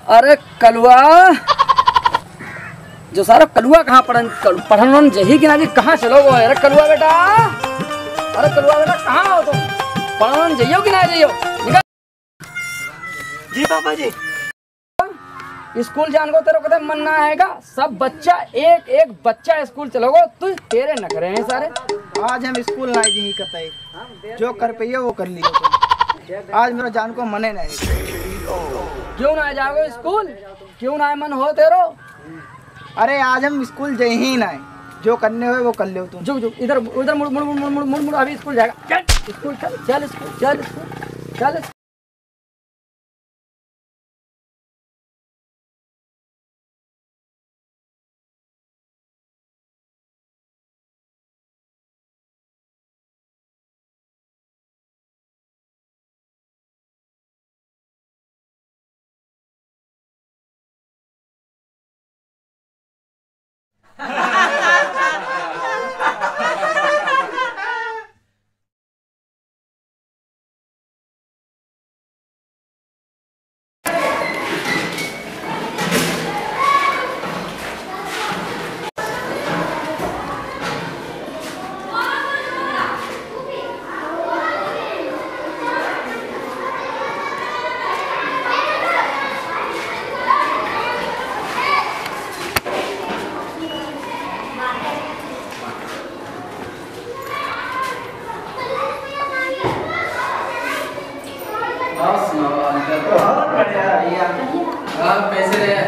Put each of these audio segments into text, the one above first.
अरे कलुआ जो सारा कलुआ कहाँ पढ़न जही कि ना जी कहाँ चलो वो। अरे कलुआ बेटा, अरे कलुआ बेटा कहाँ हो तुम? पढ़न जाइयो कि ना जाइयो? जी पापा जी। स्कूल जान को तेरे को मन ना आएगा। सब बच्चा एक एक बच्चा स्कूल चलोगो, तू तेरे नखरे हैं सारे। आज हम स्कूल ना जी करते, जो कर पाइए वो कर लियो। आज मेरा जान को मने नहीं। क्यों ना जाओगे स्कूल? क्यों ना मन हो तेरो? अरे आज हम स्कूल जाए ही ना, जो करने हुए वो कर लियो तुम। जो जो इधर उधर मुड़ मुड़ मुड़ मुड़ मुड़ मुड़ अभी स्कूल जाएगा। चल स्कूल चल, चल स्कूल चल, स्कूल चल। पैसे रहे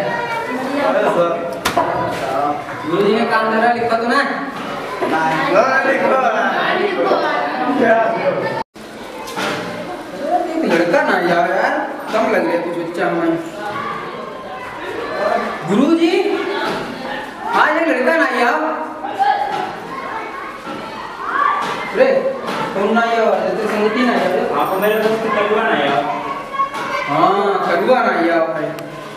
गुरु जी ने काम धरा लिखा तो ना लड़का ना यार कम लग रहा है कुछ बच्चा में। गुरु जी आज एक लड़का ना यार रे कौन ना यार जैसे संगति ना यार आप मेरे दोस्त कलुआ ना यार। हाँ कलुआ ना यार भाई,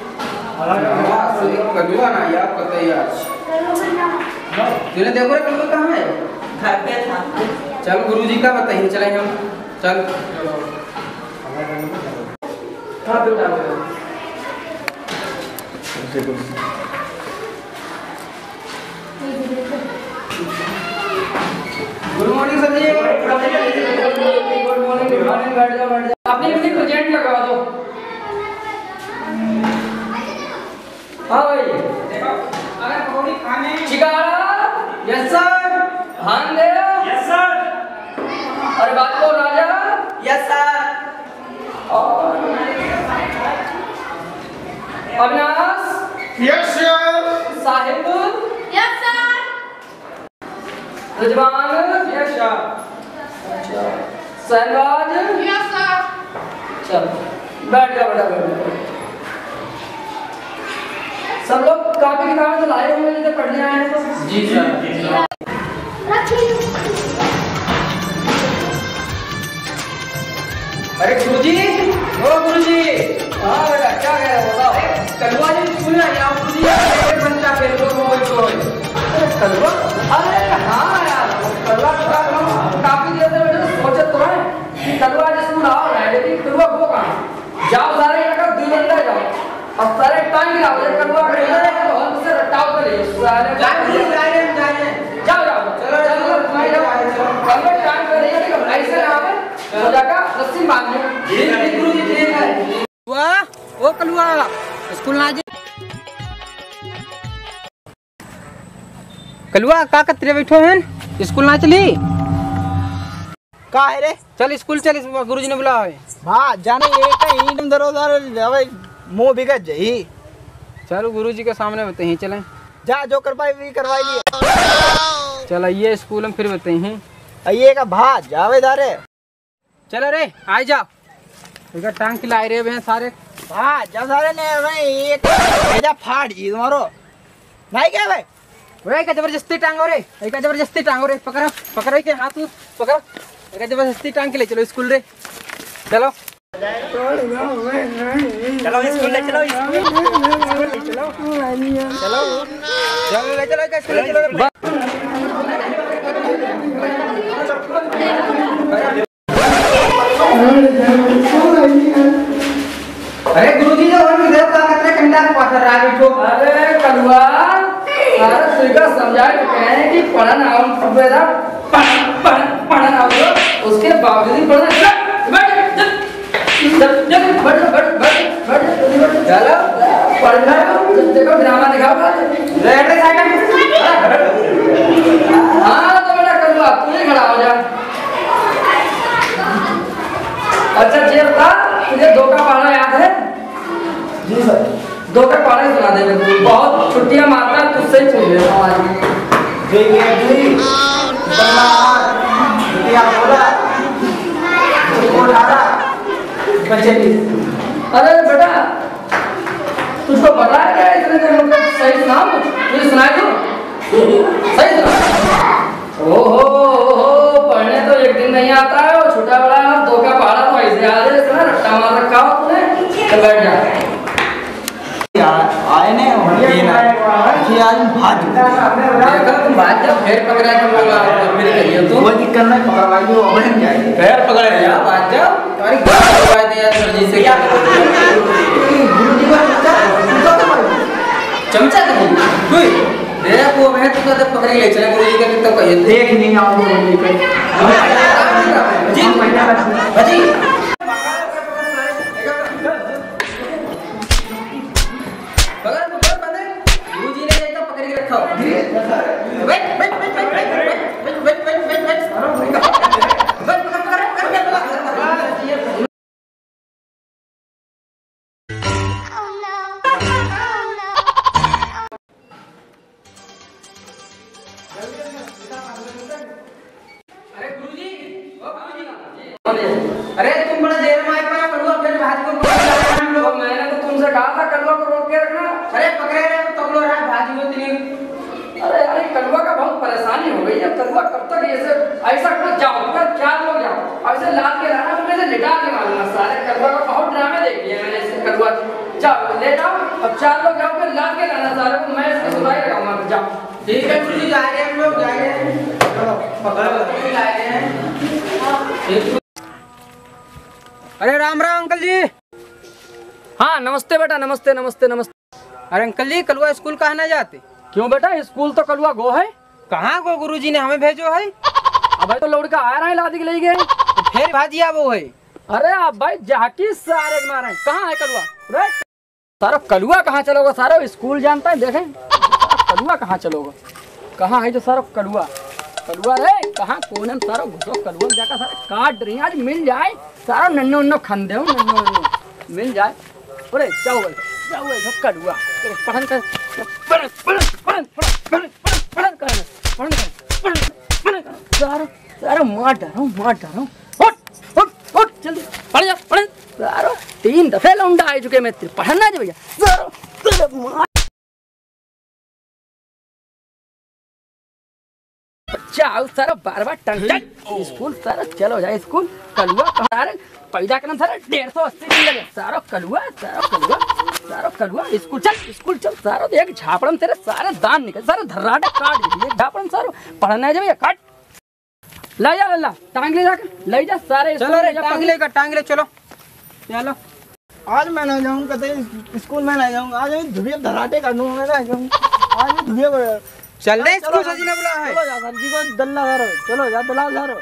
कलुआ ना यार पता ही आज तूने देखो रे कलुआ कहाँ है? घर पे था। चल गुरु जी का बताइए चले हम चल। हाँ बेटा good morning sir ji. Good morning बैठ जाओ बैठ जाओ। अपनी अपनी प्रेजेंट लगा दो। हाँ भाई अगर पकौड़ी खाने चिकारा। Yes sir. ध्यान दे। Yes sir. अरे बात को राजा। Yes sir. और Avinash. Yes sir. Sahib. Yes sir. Rizwan. Yes sir. अच्छा सहबाज। Yes sir. चल बैठ जा बेटा बैठ जा। सब लोग कापी किताबें तो लाए होंगे जिसे पढ़ने आए हैं तो? जी सर। अरे गुरुजी, ओ गुरुजी। हाँ बेटा क्या कह रहे हो बताओ। कलुआ जी स्कूल में आओ गुरुजी, एक बच्चा खेल लो मोबाइल को। अरे कलुआ, अरे हाँ यार कलुआ काफी देर से बैठे सोचे तो है कि कलुआ जी स्कूल आओ रहा है, लेकिन कलुआ वो कहाँ? जाओ सारे लड़का 2 घंटा जाओ और सारे टाइम गिराओ। ये कलुआ तो हमसे रटाव कर लिए सारे। जाओ जाओ चलो चलो तुम्हारे जाओ कलुआ टाइम कर रही है कि ऐसे आओ तो जाकर रस्सी बांध लो। जी गुरुजी ठीक है। वाह ओ कलुआ स्कूल ना जी। कलुआ का कतरे बैठो हैं स्कूल ना चली? का है रे? चल स्कूल चल, गुरुजी ने बुलाया है। हाँ जाने ये कहीं तुम दरोदार मुंह बिगड़ जाही। चलो गुरुजी के सामने बताइए चलें। जा जो कर पाई भी करवाई लिए। चल आइए स्कूल में फिर बताइए। आइए का भा जावेदारे। चलो रे आ जाओ। इधर टांग के लाए रहे हैं सारे। हाँ जा सारे ने भाई एक भेजा फाड़ जी तुम्हारो नहीं क्या भाई? वे का जबरदस्ती टांगो रे, एक जबरदस्ती टांगो रे। पकड़ो पकड़ो के हाथ पकड़ो, एक जबरदस्ती टांग के ले चलो स्कूल रे। चलो चलो स्कूल ले चलो चलो चलो ले चलो स्कूल ले चलो। अरे गुरुजी जो और इधर का कतरे चंदा पत्थर रावी ठोक। अरे कलुआ सारा सुइगा समझाए तो कहे कि पढ़न आओ बेटा पढ़न आओ उसके बावजूद ही पढ़ना चलो पढ़ना देखो ड्रामा दिखाओ रेड साइकिल हाँ तो बेटा कलुआ तू ही खड़ा हो जा। अच्छा ये बता तुझे दो का पहाड़ा याद है? जी सर। दो का पहाड़ा ही सुना दे मेरे को बहुत छुट्टियां मारता है तुझसे ही पूछ रहा हूँ आज। जी छुट्टियां बोला अरे बेटा तुझको पता है क्या इतने दिन मतलब सही सुना तुझे सुनाई दो सही सुना। ओहो पढ़ने तो एक दिन नहीं आता है वो छोटा बड़ा दो का पहाड़ा तो ऐसे आ जाए सुना रट्टा मार रखा हो तूने तो बैठ जा आए ने आज भाग देखो तुम बात जब फिर पकड़ा तुम लोग मेरे कहिए तो कोई दिक्कत नहीं पकड़वाई वो बन जाएगी फिर पकड़े जा बात जब तुम्हारी गाल पकड़ा दिया सर जी से क्या गुरुजी का चमचा तो कोई मेरा को मैं तू तो पकड़ ले चले गुरुजी का तो कहिए देख नहीं आओ गुरुजी का जी हाजी बगल में बंदे गुरुजी ने एक पकड़ के रखा अरे तुम बड़ा देर में आए पाया कलुआ फिर भाजी को पकड़ हम लोग मैंने तो तुमसे कहा था कलुआ को रोक के रखना। अरे पकड़े रहे तो लोग रात भाजी को तेरी अरे कलुआ का बहुत परेशानी हो गई है। कलुआ कब तक ऐसे ऐसा कर जाओ कर 4 लोग जाओ ऐसे लाद के रहना मुझे से लिटा के मारूंगा सारे कलुआ का बहुत ड्रामे देख लिए मैंने इसे कलुआ जाओ ले जाओ अब 4 लोग जाओ फिर लाद के रहना सारे को मैं इसकी सुनाई लगाऊंगा जाओ। ठीक है गुरुजी जा रहे हैं हम लोग जा रहे हैं चलो पकड़ के लाए हैं। अरे राम राम अंकल जी। हाँ नमस्ते बेटा नमस्ते नमस्ते नमस्ते। अरे अंकल जी कलुआ स्कूल कहाँ ना जाते? क्यों बेटा स्कूल तो कलुआ गो है। कहाँ गो गुरुजी ने हमें भेजो है? अब भाई तो लौड़का आ रहा है लादी के ले गए तो फिर भाजिया वो है। अरे अब भाई जाकी सारे मारे कहाँ है कलुआ सारा कलुआ कहाँ चलोगा सारा स्कूल जानता है देखें कलुआ कहाँ चलोगा कहाँ है जो सारा कलुआ कलुआ रे कहाँ कोने में सारा घुसो कलुआ जाकर सारा काट रही आज मिल जाए सारा नन्नो नन्नो खंदे हो नन्नो नन्नो मिल जाए। अरे जाओ सब कलुआ पढ़न कर पढ़न पढ़न पढ़न पढ़न पढ़न पढ़न पढ़न पढ़न सारा सारा मार डालो उठ जल्दी पढ़ जा पढ़ सारा 3 दफे लौंडा आ चुके मैं पढ़ना है भैया सारा जाओ सारा बार टंग स्कूल सारा चलो जाए स्कूल कलुआ कहाँ पैदा करना सारा 180 दिन लगे सारा कलुआ स्कूल चल सारा एक झापड़म तेरे सारे दान निकल सारा धर्राटे काट दिए झापड़म सारा पढ़ना है जब काट ले जा लल्ला टांग ले जाकर ले जा सारे चलो रे टांग ले चलो आज मैं ना जाऊंगा कतई स्कूल में ना जाऊंगा आज धुबिया धराटे कर दूंगा ना आज धुबिया चल रहे स्कूल सजी ने बोला है चलो जा सर जी को दल्ला धरो चलो जा दलाल धरो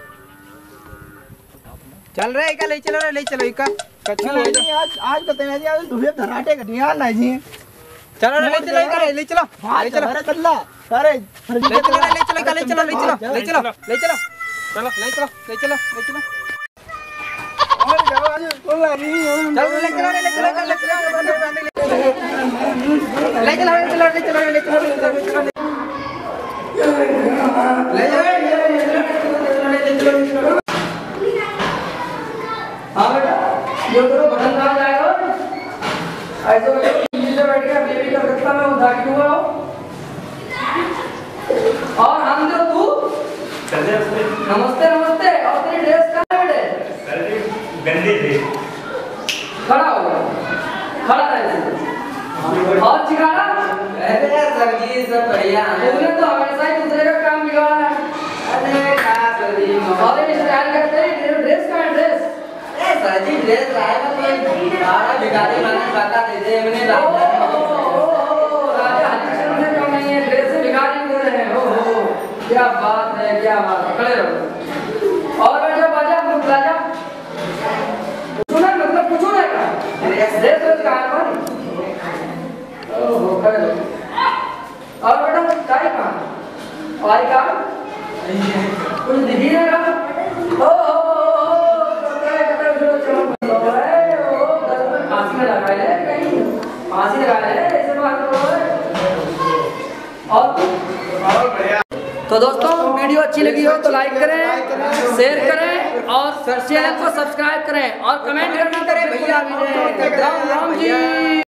चल रहे का ले चलो इका कच्ची आज कतई ना जी आज धुबिया धराटे कर दिया ना जी चलो ले चलो अरे दल्ला अरे ले चलो हाँ बेटा जो करो बटन कहाँ जाएगा ऐसे नीचे बैठ गया बेबी का रखता मैं उठा के दूंगा और हम जो तू नमस्ते और तेरी ड्रेस कहाँ है बेटे गंदी ड्रेस खड़ा हो खड़ा रहे और चिकाना अरे सर जी सब बढ़िया है तूने तो हमेशा ही दूसरे का काम बिगाड़ा है अरे क्या सर जी और स्टाइल करते हैं ड्रेस का ड्रेस सजी ड्रेस लाया था तो आरा भिखारी माने काका दे दे हमने राजा हरिश्चंद्र ने क्यों नहीं है ड्रेस से भिखारी दे रहे हैं ओ क्या बात है खड़े रहो और बैठो बाजा मुझ राजा सुना मतलब कुछ ना का ड्रेस का है ओहो खड़े रहो और बेटा काय का आई का कुछ दिख ही नहीं रहा ओ फांसी लगा है कहीं फांसी लगा है ऐसे बात और बढ़िया। तो दोस्तों वीडियो अच्छी लगी हो तो लाइक करें शेयर करें और चैनल को सब्सक्राइब करें और कमेंट करना करें भैया राम जी।